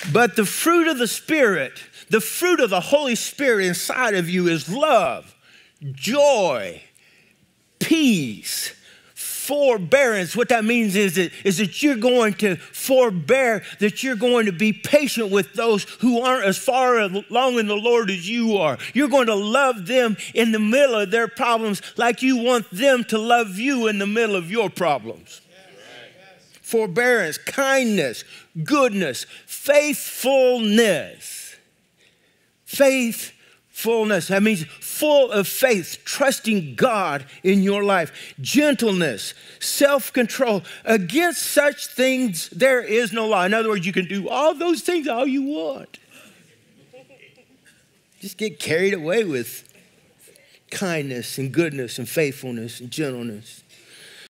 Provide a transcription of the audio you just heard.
But the fruit of the Spirit, the fruit of the Holy Spirit inside of you is love, joy, peace, forbearance. What that means is that you're going to forbear, that you're going to be patient with those who aren't as far along in the Lord as you are. You're going to love them in the middle of their problems like you want them to love you in the middle of your problems. Forbearance, kindness, goodness, faithfulness. Faithfulness. That means full of faith, trusting God in your life. Gentleness, self-control. Against such things, there is no law. In other words, you can do all those things all you want. Just get carried away with kindness and goodness and faithfulness and gentleness.